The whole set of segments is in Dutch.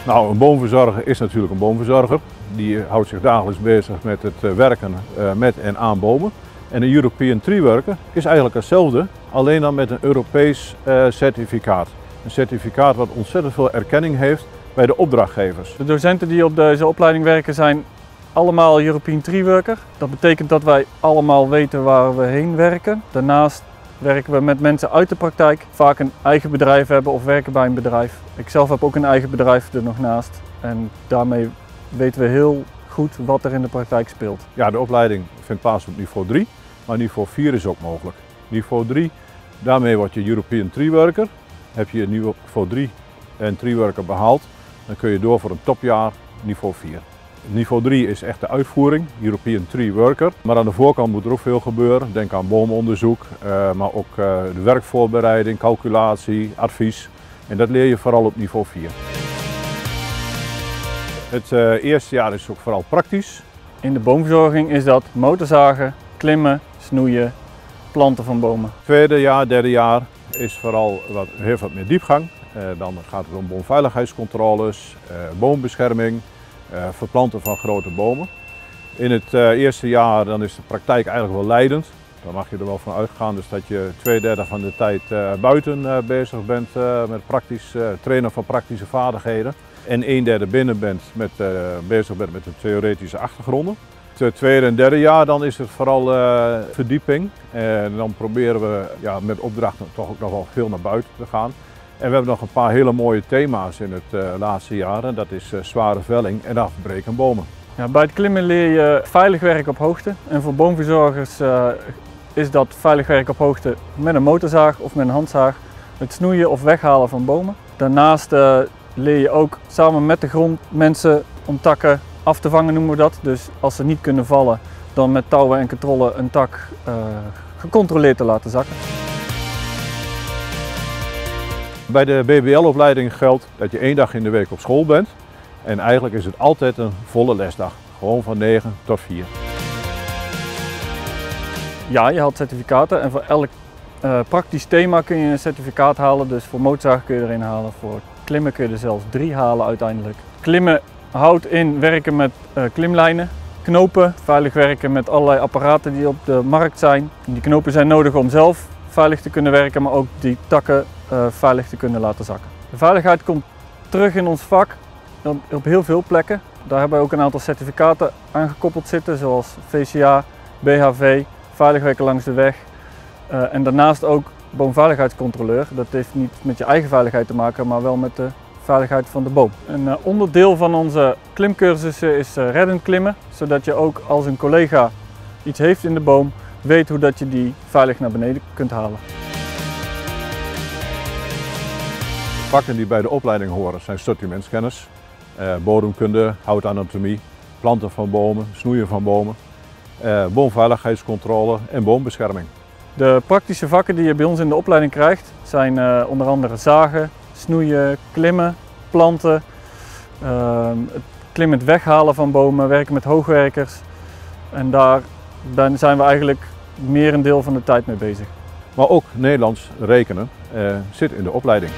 Nou, een boomverzorger is natuurlijk een boomverzorger. Die houdt zich dagelijks bezig met het werken met en aan bomen. En een European Tree Worker is eigenlijk hetzelfde, alleen dan met een Europees certificaat. Een certificaat wat ontzettend veel erkenning heeft bij de opdrachtgevers. De docenten die op deze opleiding werken zijn allemaal European Tree Worker. Dat betekent dat wij allemaal weten waar we heen werken. Daarnaast werken we met mensen uit de praktijk, vaak een eigen bedrijf hebben of werken bij een bedrijf. Ik zelf heb ook een eigen bedrijf er nog naast en daarmee weten we heel goed wat er in de praktijk speelt. Ja, de opleiding vindt plaats op niveau 3, maar niveau 4 is ook mogelijk. Niveau 3, daarmee word je European Tree Worker. Heb je niveau 3 en Tree Worker behaald, dan kun je door voor een topjaar niveau 4. Niveau 3 is echt de uitvoering, European Tree Worker. Maar aan de voorkant moet er ook veel gebeuren. Denk aan boomonderzoek, maar ook de werkvoorbereiding, calculatie, advies. En dat leer je vooral op niveau 4. Het eerste jaar is ook vooral praktisch. In de boomverzorging is dat motorzagen, klimmen, snoeien, planten van bomen. Tweede jaar, derde jaar is vooral heel wat meer diepgang. Dan gaat het om boomveiligheidscontroles, boombescherming. Verplanten van grote bomen. In het eerste jaar dan is de praktijk eigenlijk wel leidend. Daar mag je er wel van uitgaan dus dat je 2/3 van de tijd buiten bezig bent met trainen van praktische vaardigheden. En 1/3 binnen bent bezig bent met de theoretische achtergronden. Het tweede en derde jaar dan is het vooral verdieping. En dan proberen we met opdrachten toch ook nog wel veel naar buiten te gaan. En we hebben nog een paar hele mooie thema's in het laatste jaar. En dat is zware velling en afbreken bomen. Ja, bij het klimmen leer je veilig werken op hoogte. En voor boomverzorgers is dat veilig werken op hoogte met een motorzaag of met een handzaag. Het snoeien of weghalen van bomen. Daarnaast leer je ook samen met de grond mensen om takken af te vangen, noemen we dat. Dus als ze niet kunnen vallen, dan met touwen en katrollen een tak gecontroleerd te laten zakken. Bij de BBL-opleiding geldt dat je 1 dag in de week op school bent. En eigenlijk is het altijd een volle lesdag. Gewoon van 9 tot 4. Ja, je haalt certificaten en voor elk praktisch thema kun je een certificaat halen. Dus voor motorzagen kun je er een halen, voor klimmen kun je er zelfs 3 halen uiteindelijk. Klimmen houdt in werken met klimlijnen, knopen, veilig werken met allerlei apparaten die op de markt zijn. Die knopen zijn nodig om zelf veilig te kunnen werken, maar ook die takken veilig te kunnen laten zakken. De veiligheid komt terug in ons vak op heel veel plekken. Daar hebben we ook een aantal certificaten aan gekoppeld zitten, zoals VCA, BHV, veilig werken langs de weg. En daarnaast ook boomveiligheidscontroleur. Dat heeft niet met je eigen veiligheid te maken, maar wel met de veiligheid van de boom. Een onderdeel van onze klimcursussen is reddend klimmen, zodat je ook als een collega iets heeft in de boom, weet hoe dat je die veilig naar beneden kunt halen. Vakken die bij de opleiding horen zijn sortimentskennis, bodemkunde, houtanatomie, planten van bomen, snoeien van bomen, boomveiligheidscontrole en boombescherming. De praktische vakken die je bij ons in de opleiding krijgt zijn onder andere zagen, snoeien, klimmen, planten, het klimmend weghalen van bomen, werken met hoogwerkers. En daar zijn we eigenlijk merendeel van de tijd mee bezig. Maar ook Nederlands rekenen zit in de opleiding.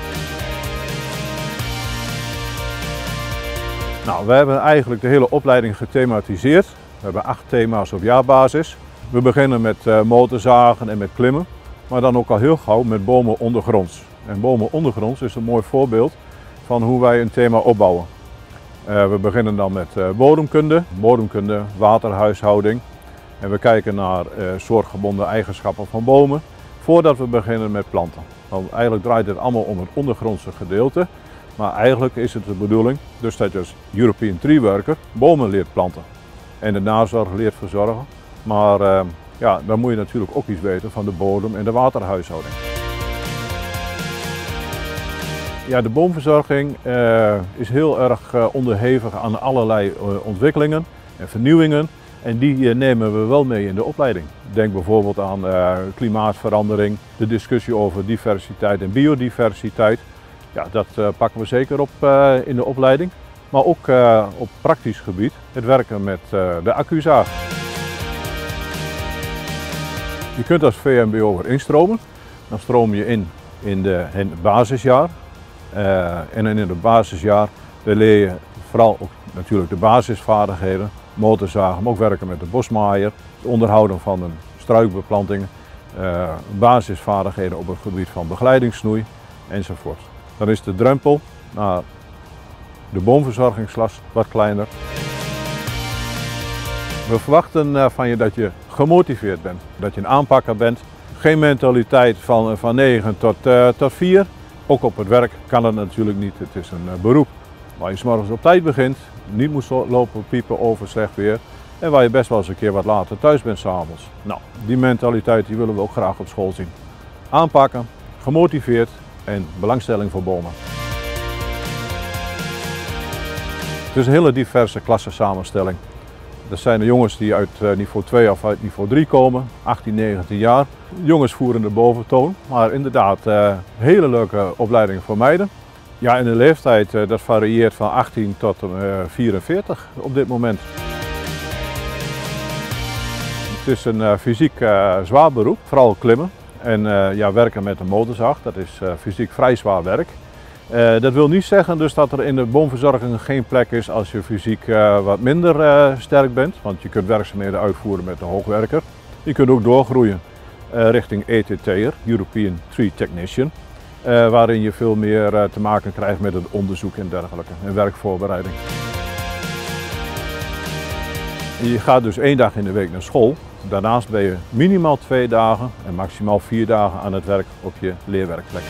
Nou, we hebben eigenlijk de hele opleiding gethematiseerd. We hebben 8 thema's op jaarbasis. We beginnen met motorzagen en met klimmen, maar dan ook al heel gauw met bomen ondergronds. En bomen ondergronds is een mooi voorbeeld van hoe wij een thema opbouwen. We beginnen dan met bodemkunde, waterhuishouding. En we kijken naar soortgebonden eigenschappen van bomen voordat we beginnen met planten. Want eigenlijk draait het allemaal om het ondergrondse gedeelte. Maar eigenlijk is het de bedoeling dus dat je als European Tree Worker bomen leert planten. En de nazorg leert verzorgen. Maar dan moet je natuurlijk ook iets weten van de bodem en de waterhuishouding. Ja, de boomverzorging is heel erg onderhevig aan allerlei ontwikkelingen en vernieuwingen. En die nemen we wel mee in de opleiding. Denk bijvoorbeeld aan klimaatverandering, de discussie over diversiteit en biodiversiteit. Ja, dat pakken we zeker op in de opleiding. Maar ook op praktisch gebied, het werken met de accuzaag. Je kunt als VMBO'er instromen. Dan stroom je in het basisjaar. En in het basisjaar Daar leer je vooral ook natuurlijk de basisvaardigheden, motorzagen, maar ook werken met de bosmaaier, het onderhouden van een struikbeplanting, basisvaardigheden op het gebied van begeleidingssnoei enzovoort. Dan is de drempel naar de boomverzorgingslas wat kleiner. We verwachten van je dat je gemotiveerd bent, dat je een aanpakker bent. Geen mentaliteit van 9 tot 4. Ook op het werk kan het natuurlijk niet, het is een beroep. Waar je 's morgens op tijd begint, niet moet lopen piepen over slecht weer en waar je best wel eens een keer wat later thuis bent 's avonds. Nou, die mentaliteit die willen we ook graag op school zien. Aanpakken, gemotiveerd en belangstelling voor bomen. Het is een hele diverse klassensamenstelling. Dat zijn de jongens die uit niveau 2 of uit niveau 3 komen, 18, 19 jaar. Jongens voeren de boventoon, maar inderdaad hele leuke opleidingen voor meiden. Ja, en de leeftijd dat varieert van 18 tot 44 op dit moment. Het is een fysiek zwaar beroep, vooral klimmen en ja, werken met een motorzaag. Dat is fysiek vrij zwaar werk. Dat wil niet zeggen dus dat er in de boomverzorging geen plek is als je fysiek wat minder sterk bent. Want je kunt werkzaamheden uitvoeren met een hoogwerker. Je kunt ook doorgroeien richting ETT'er, European Tree Technician. Waarin je veel meer te maken krijgt met het onderzoek en dergelijke en werkvoorbereiding. Je gaat dus 1 dag in de week naar school. Daarnaast ben je minimaal 2 dagen en maximaal 4 dagen aan het werk op je leerwerkplek.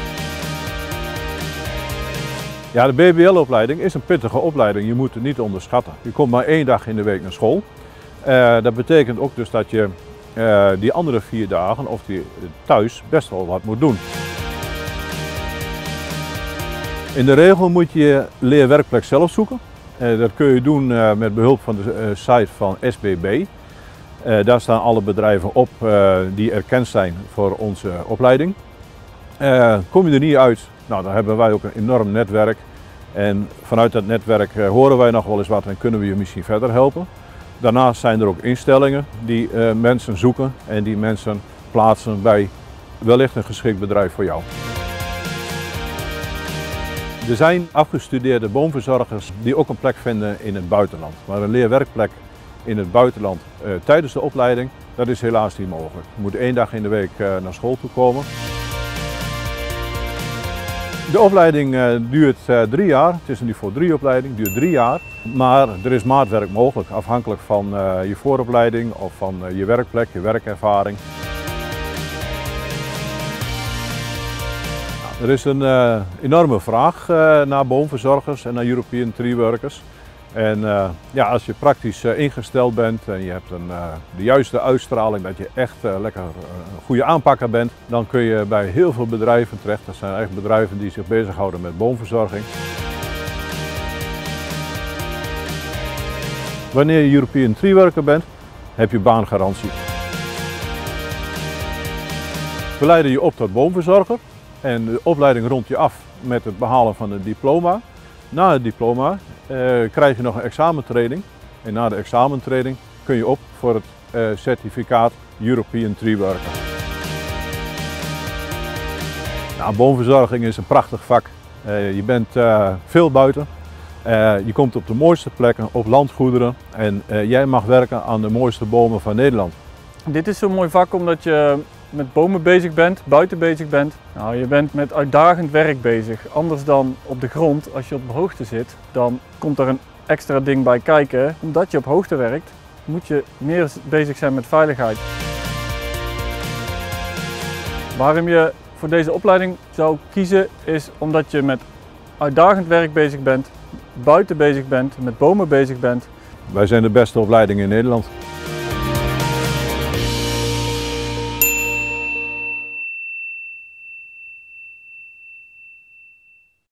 Ja, de BBL-opleiding is een pittige opleiding, je moet het niet onderschatten. Je komt maar 1 dag in de week naar school. Dat betekent ook dus dat je die andere 4 dagen of die thuis best wel wat moet doen. In de regel moet je je leerwerkplek zelf zoeken. Dat kun je doen met behulp van de site van SBB. Daar staan alle bedrijven op die erkend zijn voor onze opleiding. Kom je er niet uit, nou, dan hebben wij ook een enorm netwerk. En vanuit dat netwerk horen wij nog wel eens wat en kunnen we je misschien verder helpen. Daarnaast zijn er ook instellingen die mensen zoeken en die mensen plaatsen bij wellicht een geschikt bedrijf voor jou. Er zijn afgestudeerde boomverzorgers die ook een plek vinden in het buitenland. Maar een leerwerkplek in het buitenland tijdens de opleiding, dat is helaas niet mogelijk. Je moet 1 dag in de week naar school toe komen. De opleiding duurt 3 jaar. Het is een niveau 3 opleiding, duurt 3 jaar. Maar er is maatwerk mogelijk, afhankelijk van je vooropleiding of van je werkplek, je werkervaring. Er is een enorme vraag naar boomverzorgers en naar European Tree Workers. En ja, als je praktisch ingesteld bent en je hebt de juiste uitstraling, dat je echt lekker een goede aanpakker bent, dan kun je bij heel veel bedrijven terecht. Dat zijn echt bedrijven die zich bezighouden met boomverzorging. Wanneer je European Tree Worker bent, heb je baangarantie. We leiden je op tot boomverzorger. En de opleiding rondt je af met het behalen van een diploma. Na het diploma krijg je nog een examentraining. En na de examentraining kun je op voor het certificaat European Tree Worker. Nou, boomverzorging is een prachtig vak. Je bent veel buiten. Je komt op de mooiste plekken, op landgoederen. En jij mag werken aan de mooiste bomen van Nederland. Dit is zo'n mooi vak omdat je met bomen bezig bent, buiten bezig bent. Nou, je bent met uitdagend werk bezig. Anders dan op de grond, als je op hoogte zit, dan komt er een extra ding bij kijken. Omdat je op hoogte werkt, moet je meer bezig zijn met veiligheid. Waarom je voor deze opleiding zou kiezen, is omdat je met uitdagend werk bezig bent, buiten bezig bent, met bomen bezig bent. Wij zijn de beste opleiding in Nederland.